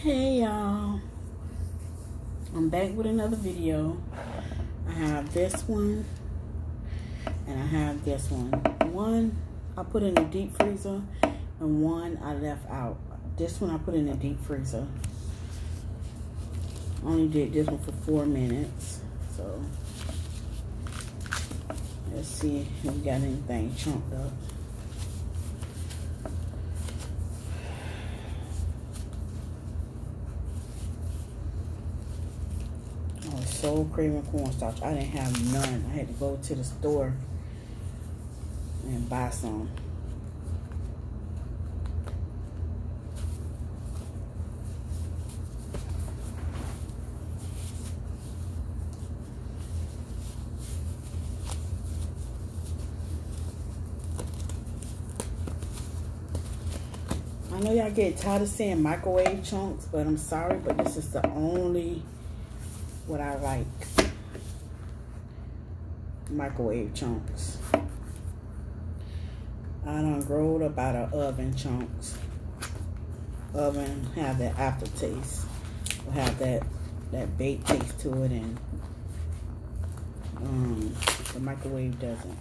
Hey y'all, I'm back with another video. I have this one and I have this one. One I put in the deep freezer and one I left out. This one I put in the deep freezer. Only did this one for 4 minutes. So let's see if we got anything chunked up. I was so craving cornstarch. I didn't have none. I had to go to the store and buy some. I know y'all get tired of saying microwave chunks, but I'm sorry, but this is the only what I like. Microwave chunks. I done growed up out of oven chunks. Oven have that aftertaste. Will have that baked taste to it, and the microwave doesn't.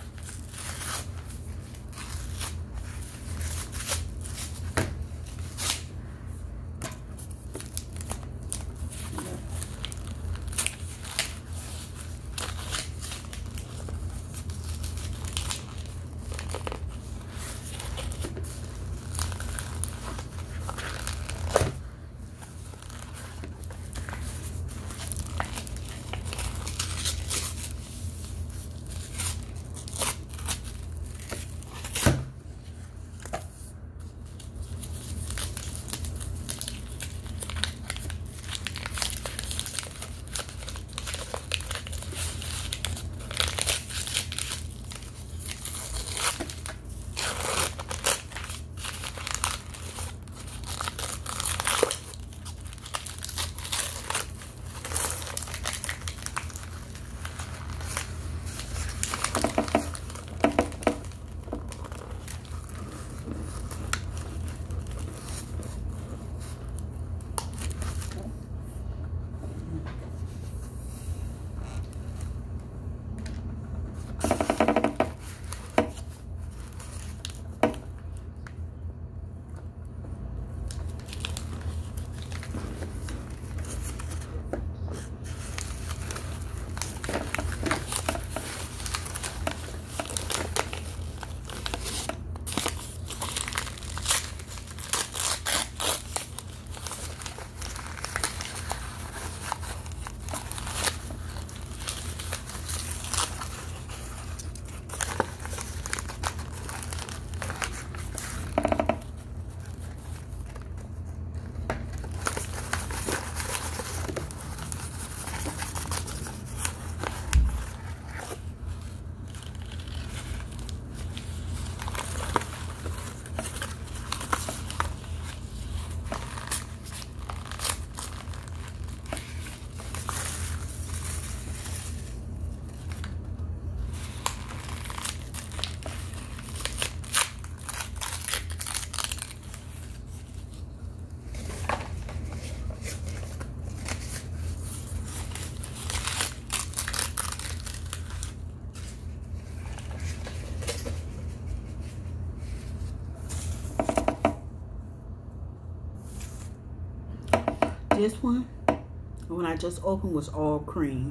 This one, when I just opened, was all cream.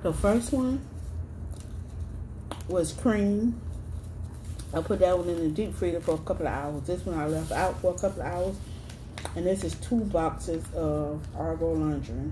The first one was cream. I put that one in the deep freezer for a couple of hours. This one I left out for a couple of hours. And this is 2 boxes of Argo Laundry.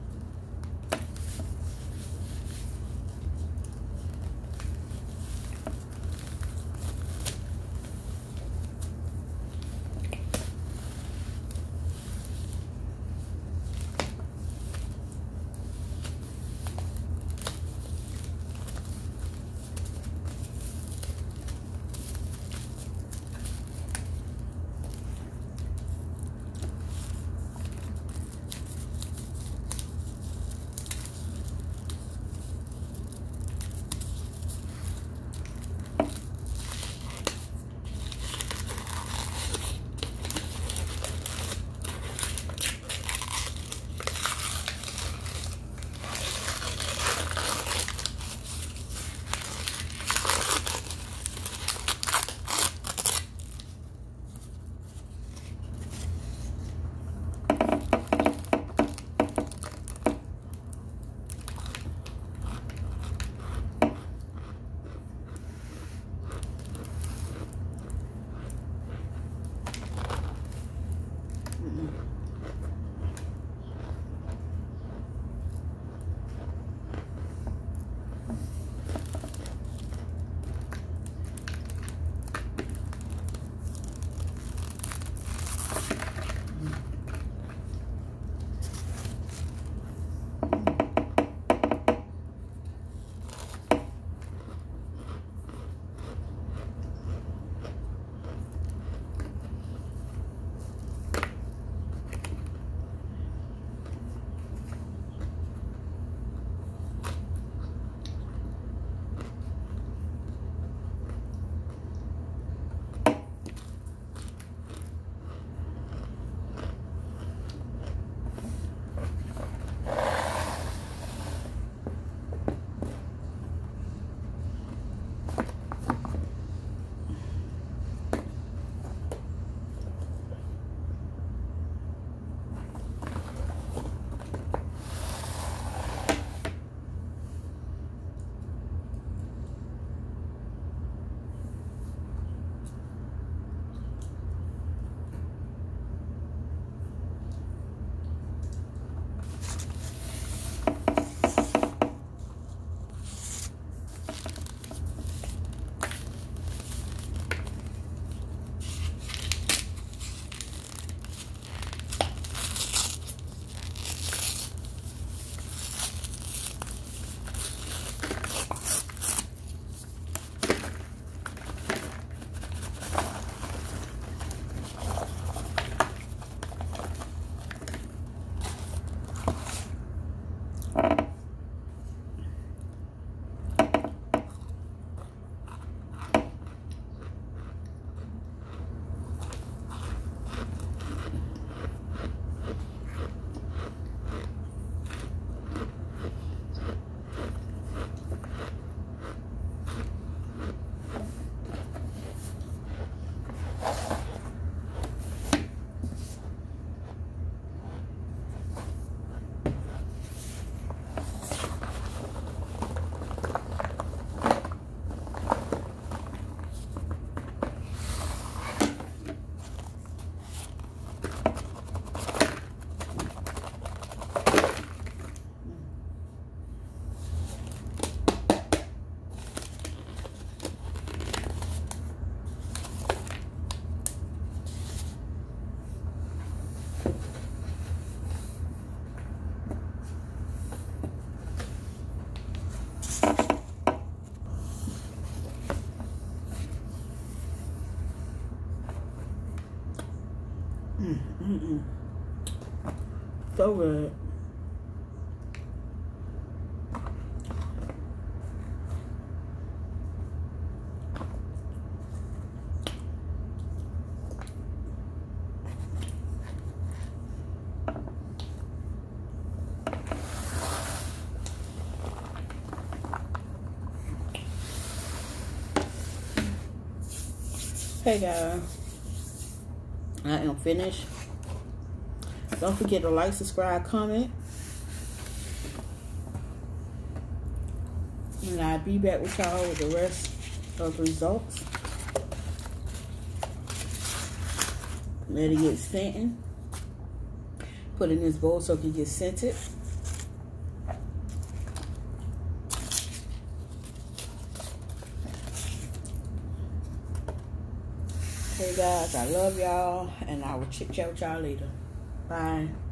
So good. Hey guys, I am finished. Don't forget to like, subscribe, comment. And I'll be back with y'all with the rest of the results. Let it get scented. Put in this bowl so it can get scented. Hey guys, I love y'all, and I will chit chat with y'all later. Bye.